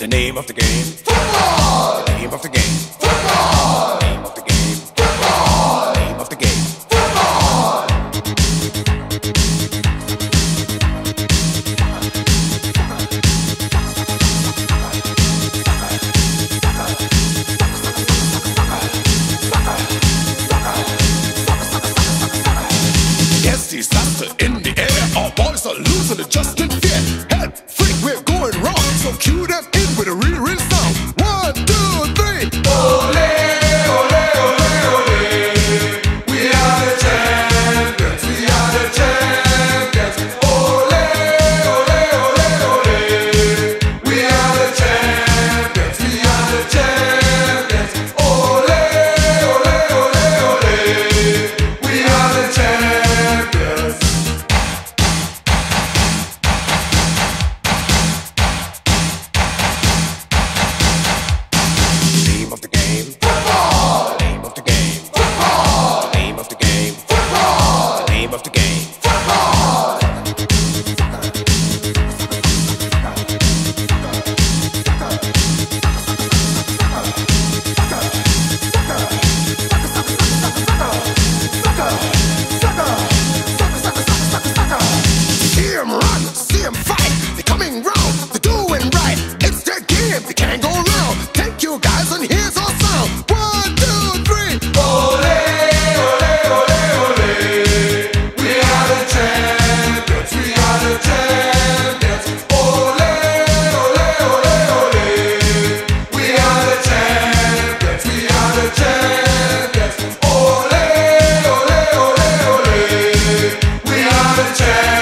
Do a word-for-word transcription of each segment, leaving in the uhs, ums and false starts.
The name of the game. Football. The name of the game. Football. The name of the game. Football. The name of the game. Football. Yes, he's faster in the air. Our boys are losing it just in fear. Help, freak, we're going wrong. So cue them in with a real, real sound. One, two, three. Ole, ole, ole, ole. We are the champions. We are the champions. Ole, ole, ole, ole. We are the champions. We are the champions. Ole, ole, ole, ole. We are the champions. Name of the game. Football. Name of the game. Football. Name of the game. Football. Name of the game. Football. See 'em run, see 'em fight. They're coming round, they're doing right. It's their game, they can't go wrong. Thank you guys, and here's our sound. One, two, three. Ole, ole, ole, ole. We are the champions, we are the champions. Ole, ole, ole, ole. We are the champions, we are the champions. Ole, ole, ole, ole. We are the champions.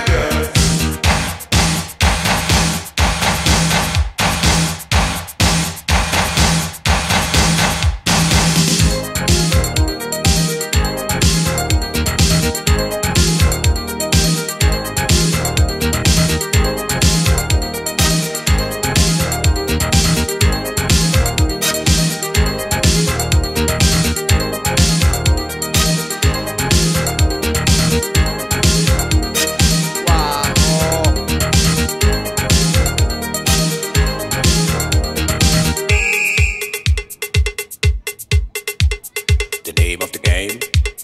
The name of the game.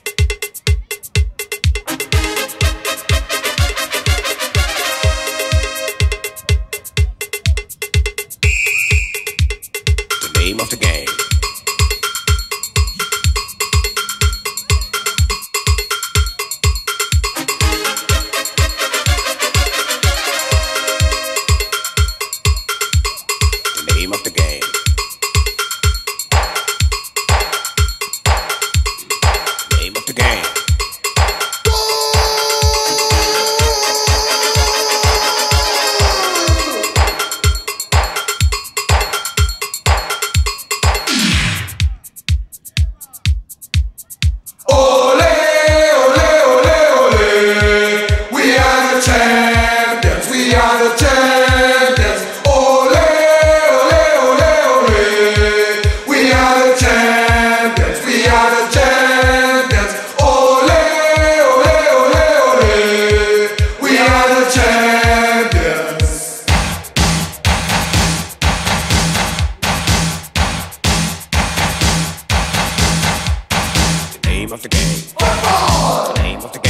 The name of the game. The name of the game. Name of the game. Ole, ole, ole, ole. We are the champions. We are the champions. Ole, ole, ole, ole. We are the champions. We are the champions. Ole, ole, ole, ole. We are the champions. The name of the game. Football. The name of the